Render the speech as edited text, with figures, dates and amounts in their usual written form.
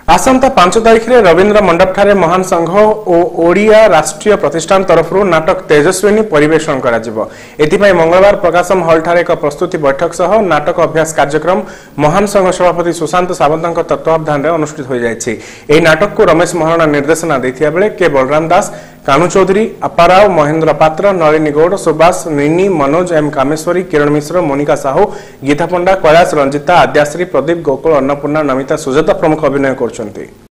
आसंता 5 तारिख में रवींद्र मंडप ठारे महान संघ और ओडिया राष्ट्रीय प्रतिष्ठान तरफ नाटक तेजस्विनी परिवेषण एथिपाई मंगलवार प्रकाशम हॉल ठारे एक प्रस्तुति बैठक सह नाटक अभ्यास कार्यक्रम महान संघ सभापति सुशांत सावंत तत्वावधान में अनुष्ठित हो जाएगी। यह नाटक को रमेश महारणा निर्देशना देथिया बेले के बलराम दास, कानू चौधरी, अप्पाराव, महेंद्र पात्र, नलिनी गौड़, सुभाष, निनी, मनोज, एम कामेश्वरी, किरण मिश्र, मोनिका साहू, गीता पंडा, कैलाश रंजिता, आद्याश्री, प्रदीप, गोकुल, अन्नपूर्णा, नमिता, सुजाता प्रमुख अभिनय कर।